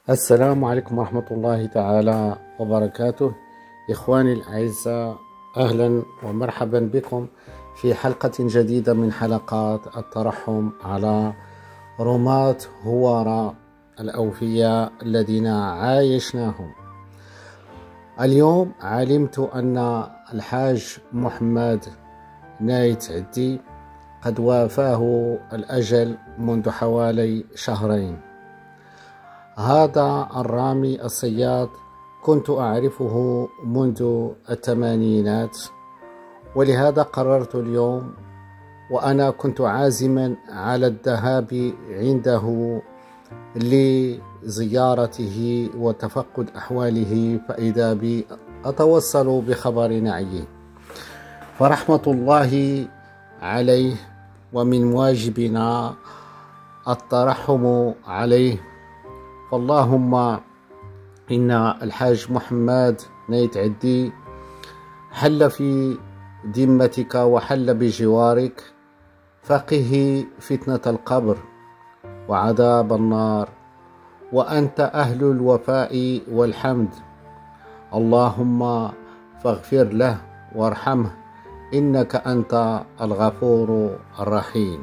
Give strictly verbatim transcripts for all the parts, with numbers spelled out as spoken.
السلام عليكم ورحمة الله تعالى وبركاته. إخواني الأعزاء، أهلا ومرحبا بكم في حلقة جديدة من حلقات الترحم على رماة هوارة الأوفياء الذين عايشناهم. اليوم علمت أن الحاج محمد نايت عدي قد وافاه الأجل منذ حوالي شهرين. هذا الرامي الصياد كنت أعرفه منذ الثمانينات، ولهذا قررت اليوم وأنا كنت عازما على الذهاب عنده لزيارته وتفقد أحواله، فإذا بي أتوصل بخبر نعيه، فرحمة الله عليه، ومن واجبنا الترحم عليه. فاللهم إن الحاج محمد نايت عدي حل في ذمتك وحل بجوارك، فقه فتنة القبر وعذاب النار، وأنت أهل الوفاء والحمد. اللهم فاغفر له وارحمه، إنك أنت الغفور الرحيم.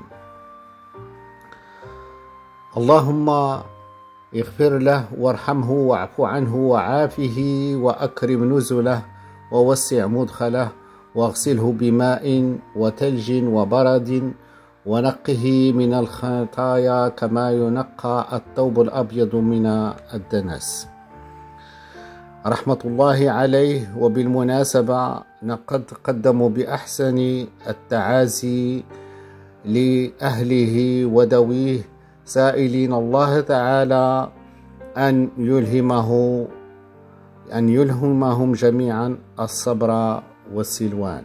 اللهم اغفر له وارحمه واعف عنه وعافه وأكرم نزله ووسع مدخله، واغسله بماء وثلج وبرد، ونقه من الخطايا كما ينقى الثوب الأبيض من الدنس. رحمة الله عليه. وبالمناسبة قد قدموا بأحسن التعازي لأهله وذويه، سائلين الله تعالى أن يلهمه أن يلهمهم جميعا الصبر والسلوان.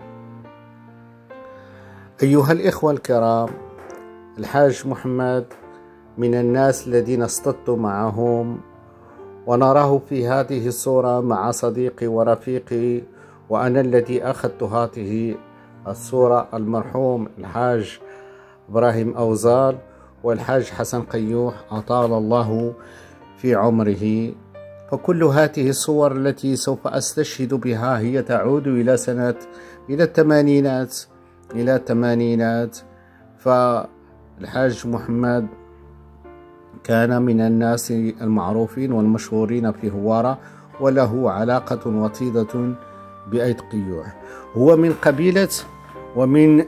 أيها الإخوة الكرام، الحاج محمد من الناس الذين اصطدت معهم، ونراه في هذه الصورة مع صديقي ورفيقي، وأنا الذي أخذت هذه الصورة المرحوم الحاج إبراهيم أوزال والحاج حسن قيوح أطال الله في عمره. فكل هذه الصور التي سوف أستشهد بها هي تعود إلى سنة إلى الثمانينات إلى الثمانينات. فالحاج محمد كان من الناس المعروفين والمشهورين في هوارة، وله علاقة وطيدة بأيت قيوح. هو من قبيلة ومن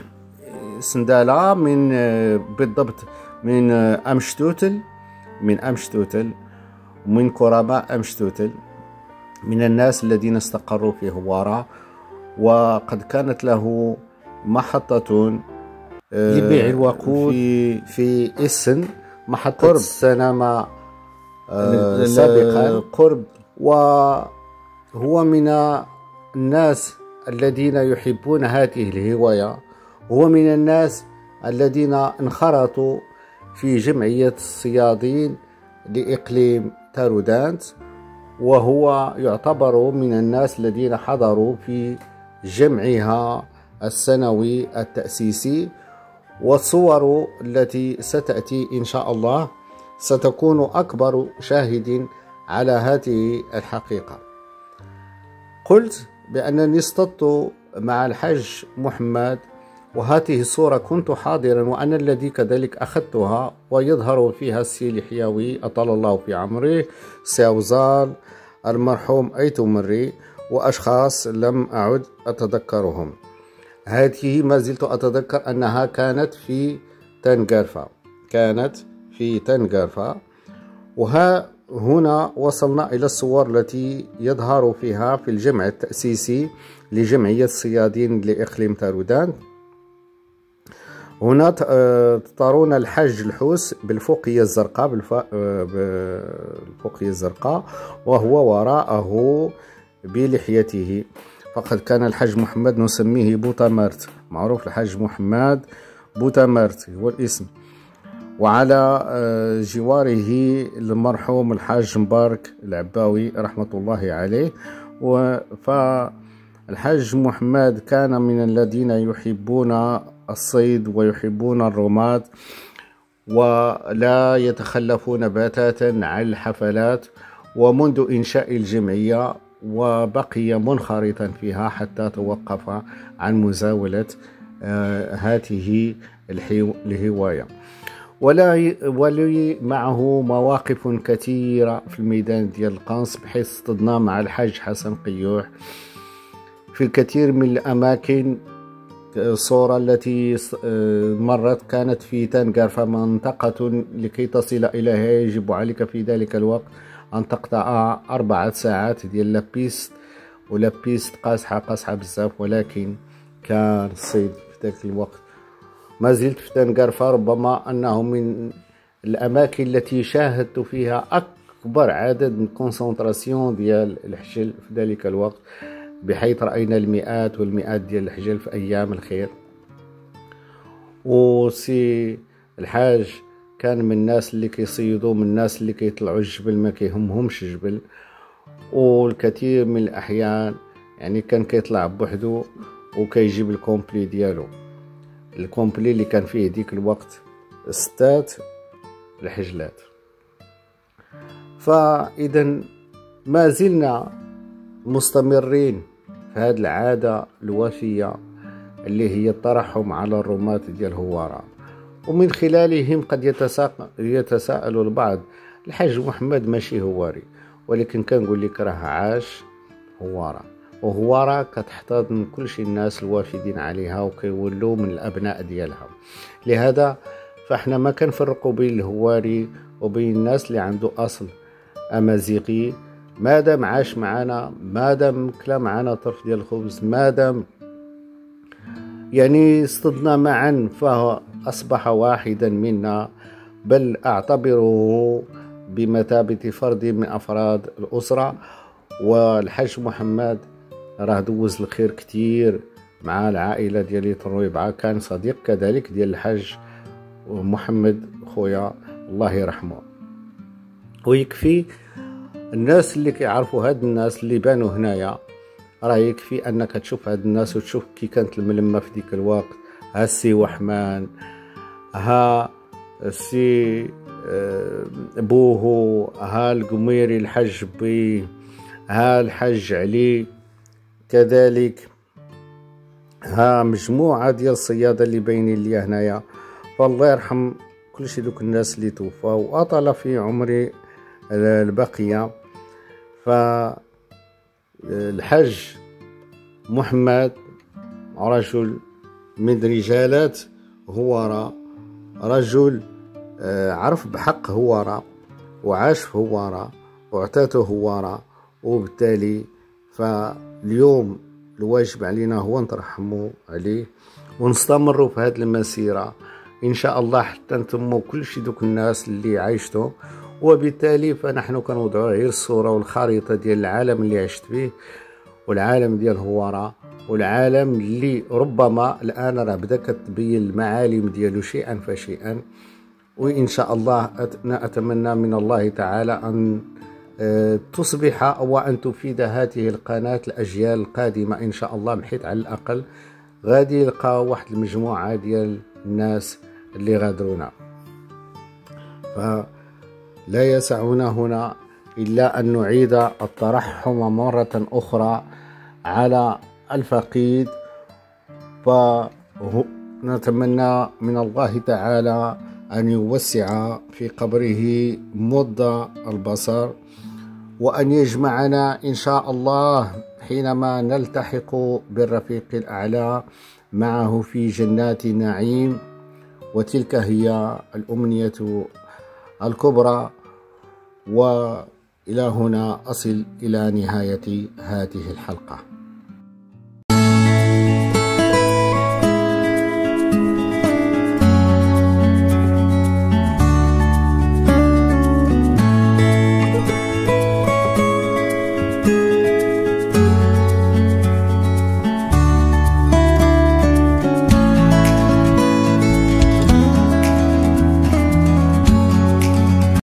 سندالة، من بالضبط من أمشتوتل من أمشتوتل ومن كرماء أمشتوتل، من الناس الذين استقروا في هوارة. وقد كانت له محطة لبيع الوقود في في إسن، محطة السينما سابقا قرب. وهو من الناس الذين يحبون هذه الهواية. هو من الناس الذين انخرطوا في جمعية الصيادين لإقليم تارودانت، وهو يعتبر من الناس الذين حضروا في جمعها السنوي التأسيسي. والصور التي ستأتي إن شاء الله ستكون أكبر شاهد على هذه الحقيقة. قلت بأنني اصطدت مع الحاج محمد، وهذه الصورة كنت حاضرا وأنا الذي كذلك أخذتها، ويظهر فيها السي الحيوي أطال الله في عمره، سي أوزال، المرحوم أيتو مري، وأشخاص لم أعد أتذكرهم. هذه ما زلت أتذكر أنها كانت في تنغرفة كانت في تنغرفة وها هنا وصلنا إلى الصور التي يظهر فيها في الجمع التأسيسي لجمعية الصيادين لإقليم تارودان. هنا ترون الحاج الحوس بالفوقية الزرقاء بالفوقية الزرقاء وهو وراءه بلحيته. فقد كان الحاج محمد نسميه بوتامرت، معروف الحاج محمد بوتامرت هو الاسم. وعلى جواره المرحوم الحاج مبارك العباوي رحمة الله عليه. فالحاج محمد كان من الذين يحبون الصيد ويحبون الرماة، ولا يتخلفون بتاتا عن الحفلات، ومنذ إنشاء الجمعية وبقي منخرطا فيها حتى توقف عن مزاولة هذه الهواية. ولا ولي معه مواقف كثيرة في الميدان ديال القنص، بحيث اصطدنا مع الحاج حسن قيوح في الكثير من الأماكن. الصورة التي مرت كانت في تنقرفة، منطقة لكي تصل إليها يجب عليك في ذلك الوقت أن تقطع أربعة ساعات ديال لابيست، ولابيست قاصحة قاصحة بزاف، ولكن كان الصيد في ذاك الوقت. ما زلت في تنقرفة، ربما أنه من الأماكن التي شاهدت فيها أكبر عدد من كونسنتراسيون ديال الحجل في ذلك الوقت، بحيث رأينا المئات والمئات ديال الحجل في أيام الخير. وسي الحاج كان من الناس اللي كيصيدوا، من الناس اللي كيطلعوا الجبل ما كيهمهمش الجبل، والكثير من الأحيان يعني كان كيطلع بوحدو وكيجيب الكومبلي ديالو، الكومبلي اللي كان فيه ديك الوقت ستات الحجلات. فإذا ما زلنا مستمرين في هذه العادة الوفية اللي هي الترحم على الرماة ديال هوارة. ومن خلالهم قد يتساءل البعض، الحاج محمد ماشي هواري، ولكن كنقول لك راه عاش هوارة، وهوارة كتحتضن كل شي الناس الوافدين عليها وكيولوا من الأبناء ديالها. لهذا فاحنا ما كنفرقوا بين الهواري وبين الناس اللي عنده أصل أمازيغي، مادام عاش معنا، مادام كلا معنا طرف ديال الخبز، مادام يعني اصطدنا معا فأصبح واحدا منا، بل أعتبره بمثابة فرد من أفراد الأسرة. والحاج محمد راه دوز الخير كتير مع العائلة ديالي الرويبعة، كان صديق كذلك ديال الحاج محمد خويا الله يرحمه. ويكفي الناس اللي كيعرفوا هاد الناس اللي بانوا هنايا، راه يكفي انك تشوف هاد الناس وتشوف كي كانت الملمه في ديك الوقت. ها السي وحمان، ها السي بوهو، ها القميري الحاج بي، ها الحاج علي كذلك، ها مجموعه ديال الصياده اللي باينين ليا هنايا. فالله يرحم كل شي دوك الناس اللي توفاو واطال في عمري البقيه. فالحاج محمد رجل من رجالات هوارة، رجل عرف بحق هوارة وعاش في هوارة واعتاته هوارة، وبالتالي فاليوم الواجب علينا هو نترحموا عليه ونستمروا في هذه المسيرة إن شاء الله حتى نتموا كل شي دوك الناس اللي عايشتو. وبالتالي فنحن كنوضعوا غير الصورة والخريطة ديال العالم اللي عشت فيه، والعالم ديال هوارة، والعالم اللي ربما الآن راه بدا كتبين المعالم ديالو شيئا فشيئا. وإن شاء الله أتمنى من الله تعالى أن تصبح وأن تفيد هذه القناة الأجيال القادمة إن شاء الله، بحيث على الأقل غادي يلقى واحد المجموعة ديال الناس اللي غادرونا. فلا يسعنا هنا إلا أن نعيد الترحم مرة أخرى على الفقيد، ونتمنى من الله تعالى أن يوسع في قبره مد البصر، وأن يجمعنا إن شاء الله حينما نلتحق بالرفيق الأعلى معه في جنات النعيم. وتلك هي الأمنية الكبرى. وإلى هنا أصل إلى نهاية هذه الحلقة.